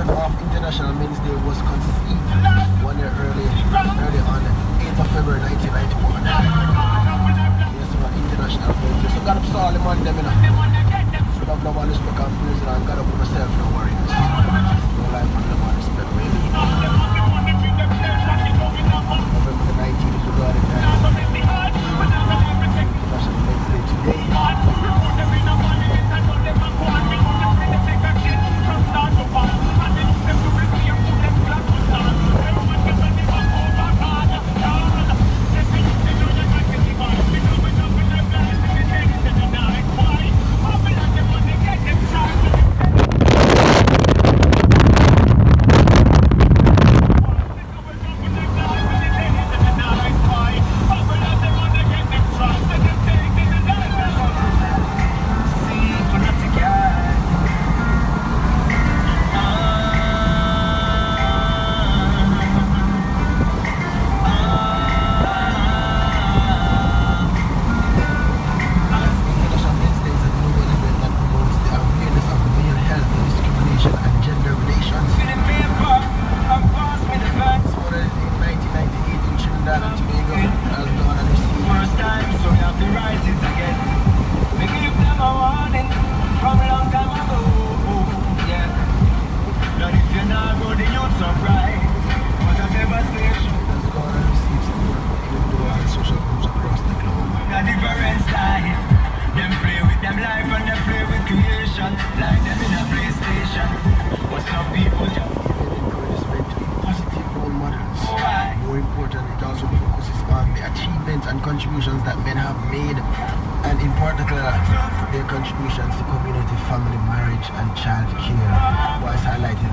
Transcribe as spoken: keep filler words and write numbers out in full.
celebration of International Men's Day was conceived one year early, early on, eighth of February nineteen ninety-one. Yes, for International Men's Day. So God up all the man them, you know. So love, love, and respect and praise, you know, and God up on yourself, no worries. No life and love and respect, really. November the nineteenth is regarded as International Men's Day today. Contributions that men have made, and in particular their contributions to community, family, marriage and child care, whilst highlighting